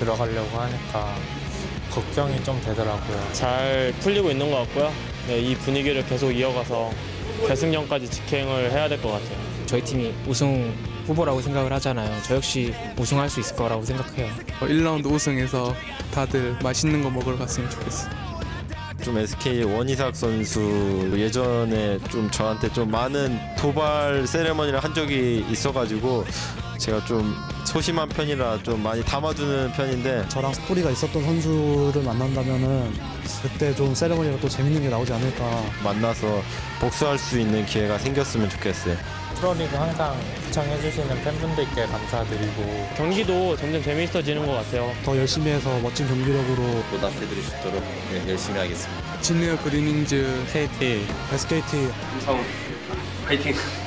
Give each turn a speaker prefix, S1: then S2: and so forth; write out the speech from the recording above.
S1: 들어가려고 하니까 걱정이 좀 되더라고요.
S2: 잘 풀리고 있는 것 같고요. 네, 이 분위기를 계속 이어가서 결승전까지 직행을 해야 될 것 같아요.
S3: 저희 팀이 우승 후보라고 생각을 하잖아요. 저 역시 우승할 수 있을 거라고 생각해요.
S4: 1라운드 우승해서 다들 맛있는 거 먹으러 갔으면 좋겠어요.
S5: 좀 SK 원희삭 선수 예전에 좀 저한테 좀 많은 도발 세레머니를 한 적이 있어가지고 제가 좀 소심한 편이라 좀 많이 담아두는 편인데,
S6: 저랑 스토리가 있었던 선수를 만난다면은 그때 좀 세레머니가 또 재밌는 게 나오지 않을까.
S5: 만나서 복수할 수 있는 기회가 생겼으면 좋겠어요.
S1: 프로리그 항상 시청해주시는 팬분들께 감사드리고
S2: 경기도 점점 재미있어지는 것 같아요.
S6: 더 열심히 해서 멋진 경기력으로
S7: 보답해드릴 수 있도록 열심히 하겠습니다.
S4: 진에어 그리닝즈
S2: KT
S6: SKT
S7: 화이팅!